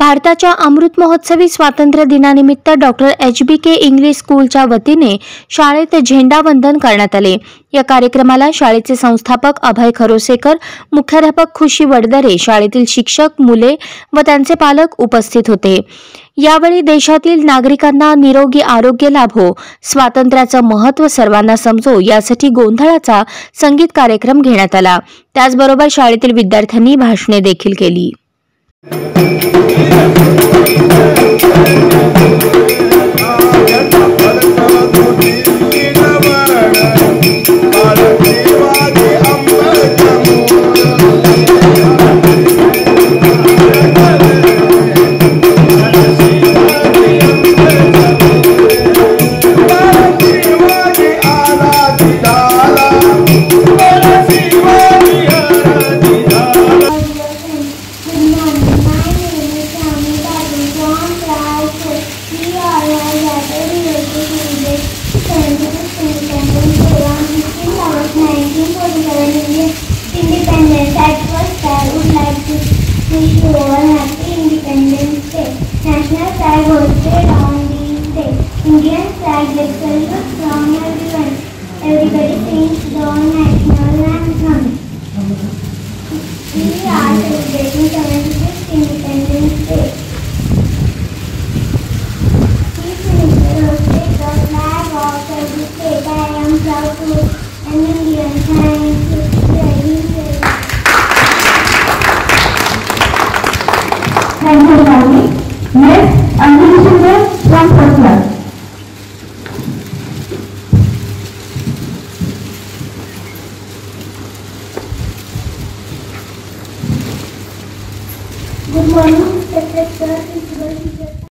भारताच्या अमृत महोत्सवी स्वातंत्र्य दिनानिमित्त डॉक्टर HBK इंग्लिश स्कूलच्या वतीने शाळेत झेंडावंदन करण्यात आले। या कार्यक्रमाला शाळेचे संस्थापक अभय खरोसेकर, मुख्याध्यापक खुशी वडदरे, शाळेतील शिक्षक, मुले व त्यांचे पालक उपस्थित होते। यावेळी देशातील नागरिकांना निरोगी आरोग्य लाभो, स्वातंत्र्याचं महत्त्व सर्वांना समजो यासाठी गोंधळाचा संगीत कार्यक्रम घेण्यात आला। त्याचबरोबर शाळेतील विद्यार्थ्यांनी भाषणे देखील केली। Independence. At first, I would like to wish you all happy Independence Day. National flag hoisted on this day. Indian flag gets salute from everyone. Everybody sings the national anthem. We are celebrating 75th Independence Day. Chief Minister hosted the flag of every state. I am proud to be an Indian. Thank you. Thank you, Rani. Next, Anjali Shinde from first class. Good morning, Mr. Principal, Teacher.